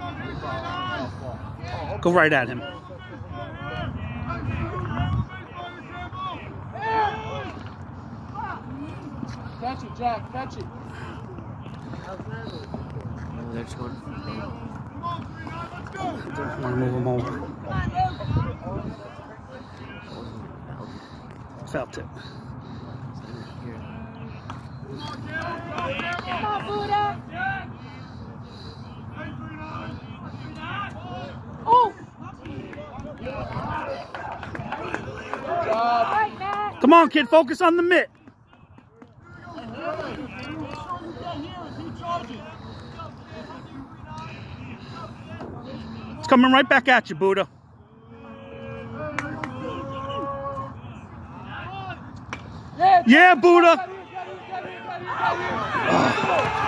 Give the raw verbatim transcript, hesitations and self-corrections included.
Go right at him. Catch it, Jack. Catch it. Oh, they're scoring. I'm gonna move him over. Felt it. Come on, Buddha. Oh! All right, Matt. Come on, kid. Focus on the mitt. It's coming right back at you, Buddha. Yeah, Buddha.